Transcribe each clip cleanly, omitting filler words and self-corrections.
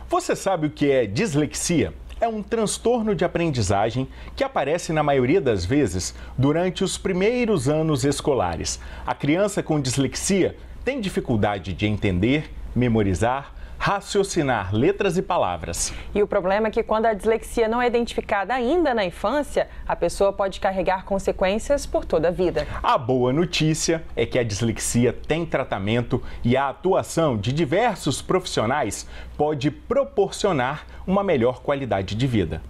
Você sabe o que é dislexia? É um transtorno de aprendizagem que aparece na maioria das vezes durante os primeiros anos escolares. A criança com dislexia tem dificuldade de entender, memorizar, raciocinar letras e palavras. E o problema é que quando a dislexia não é identificada ainda na infância, a pessoa pode carregar consequências por toda a vida. A boa notícia é que a dislexia tem tratamento e a atuação de diversos profissionais pode proporcionar uma melhor qualidade de vida.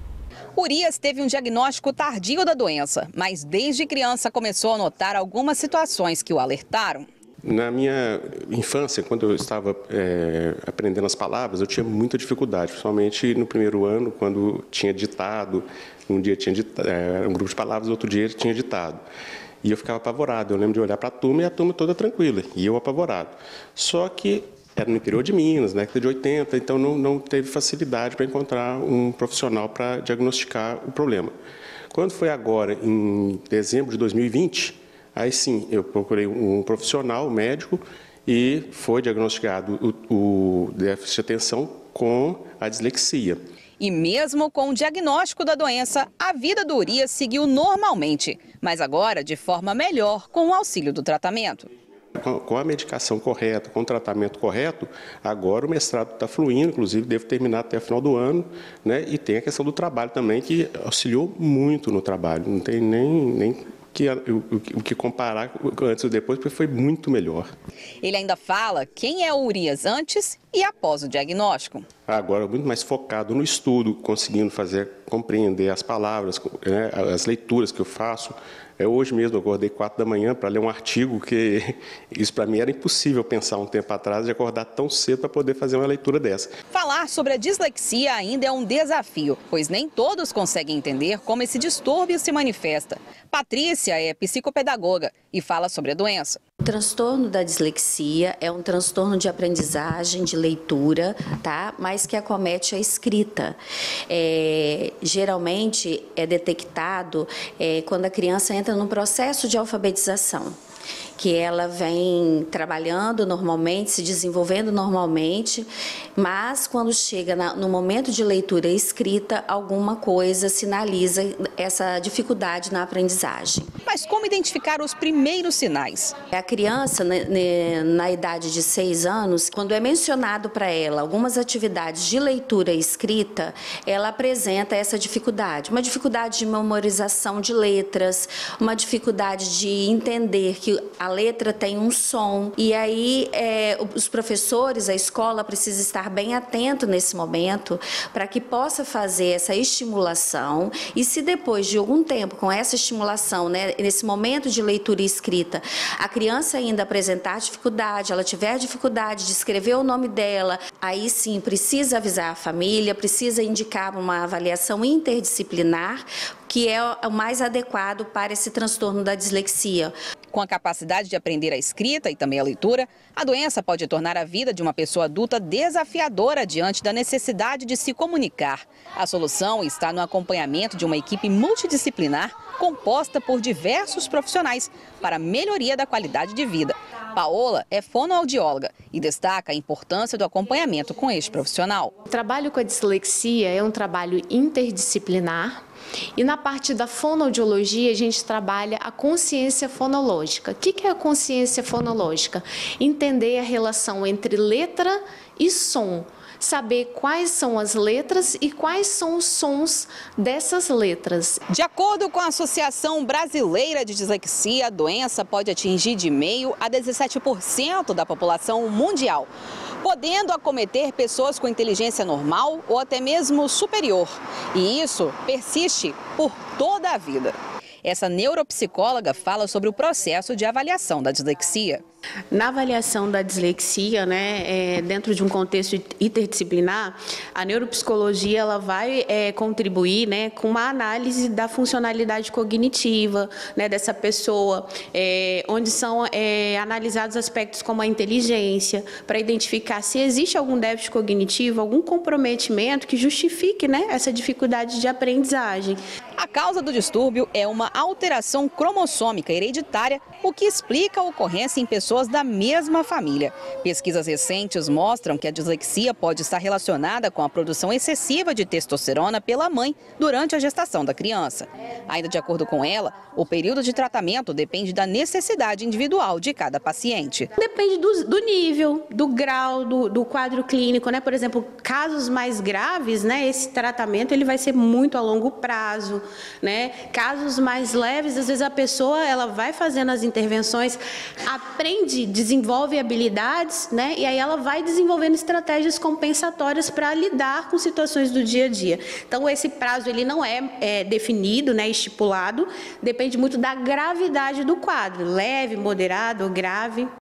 Urias teve um diagnóstico tardio da doença, mas desde criança começou a notar algumas situações que o alertaram. Na minha infância, quando eu estava aprendendo as palavras, eu tinha muita dificuldade, principalmente no primeiro ano, quando tinha ditado. Um dia tinha um grupo de palavras, outro dia tinha ditado. E eu ficava apavorado. Eu lembro de olhar para a turma e a turma toda tranquila, e eu apavorado. Só que era no interior de Minas, na década de 80, então não teve facilidade para encontrar um profissional para diagnosticar o problema. Quando foi agora, em dezembro de 2020, aí sim, eu procurei um profissional, um médico, e foi diagnosticado o déficit de atenção com a dislexia. E mesmo com o diagnóstico da doença, a vida do Urias seguiu normalmente, mas agora de forma melhor com o auxílio do tratamento. Com a medicação correta, com o tratamento correto, agora o mestrado está fluindo, inclusive devo terminar até o final do ano, né? E tem a questão do trabalho também, que auxiliou muito no trabalho, não tem nem o que comparar antes e depois, porque foi muito melhor. Ele ainda fala quem é o Urias antes e após o diagnóstico. Agora, muito mais focado no estudo, conseguindo compreender as palavras, né, as leituras que eu faço. Hoje mesmo eu acordei 4 da manhã para ler um artigo que isso para mim era impossível pensar um tempo atrás de acordar tão cedo para poder fazer uma leitura dessa. Falar sobre a dislexia ainda é um desafio, pois nem todos conseguem entender como esse distúrbio se manifesta. Patrícia é psicopedagoga e fala sobre a doença. O transtorno da dislexia é um transtorno de aprendizagem, de leitura, tá? Mas que acomete a escrita. Geralmente é detectado quando a criança entra num processo de alfabetização, que ela vem trabalhando normalmente, se desenvolvendo normalmente, mas quando chega no momento de leitura e escrita, alguma coisa sinaliza essa dificuldade na aprendizagem. Mas como identificar os primeiros sinais? A criança, na idade de 6 anos, quando é mencionado para ela algumas atividades de leitura e escrita, ela apresenta essa dificuldade. Uma dificuldade de memorização de letras, uma dificuldade de entender que a letra tem um som, e aí os professores, a escola precisa estar bem atento nesse momento para que possa fazer essa estimulação, e se depois de algum tempo com essa estimulação, né, nesse momento de leitura e escrita, a criança ainda apresentar dificuldade, ela tiver dificuldade de escrever o nome dela, aí sim precisa avisar a família, precisa indicar uma avaliação interdisciplinar, que é o mais adequado para esse transtorno da dislexia. Com a capacidade de aprender a escrita e também a leitura, a doença pode tornar a vida de uma pessoa adulta desafiadora diante da necessidade de se comunicar. A solução está no acompanhamento de uma equipe multidisciplinar composta por diversos profissionais para a melhoria da qualidade de vida. Paola é fonoaudióloga e destaca a importância do acompanhamento com este profissional. O trabalho com a dislexia é um trabalho interdisciplinar. E na parte da fonoaudiologia, a gente trabalha a consciência fonológica. O que é a consciência fonológica? Entender a relação entre letra e som. Saber quais são as letras e quais são os sons dessas letras. De acordo com a Associação Brasileira de Dislexia, a doença pode atingir de meio a 17% da população mundial, podendo acometer pessoas com inteligência normal ou até mesmo superior. E isso persiste por toda a vida. Essa neuropsicóloga fala sobre o processo de avaliação da dislexia. Na avaliação da dislexia, né, dentro de um contexto interdisciplinar, a neuropsicologia ela vai contribuir, né, com uma análise da funcionalidade cognitiva, né, dessa pessoa, onde são analisados aspectos como a inteligência, para identificar se existe algum déficit cognitivo, algum comprometimento que justifique, né, essa dificuldade de aprendizagem. A causa do distúrbio é uma alteração cromossômica hereditária, o que explica a ocorrência em pessoas pessoas da mesma família. Pesquisas recentes mostram que a dislexia pode estar relacionada com a produção excessiva de testosterona pela mãe durante a gestação da criança. Ainda de acordo com ela, o período de tratamento depende da necessidade individual de cada paciente. Depende do nível, do grau, do quadro clínico, né? Por exemplo, casos mais graves, né? Esse tratamento ele vai ser muito a longo prazo, né? Casos mais leves, às vezes a pessoa ela vai fazendo as intervenções, aprende, desenvolve habilidades, né? E aí ela vai desenvolvendo estratégias compensatórias para lidar com situações do dia a dia. Então esse prazo ele não é definido, né? Estipulado, depende muito da gravidade do quadro, leve, moderado ou grave.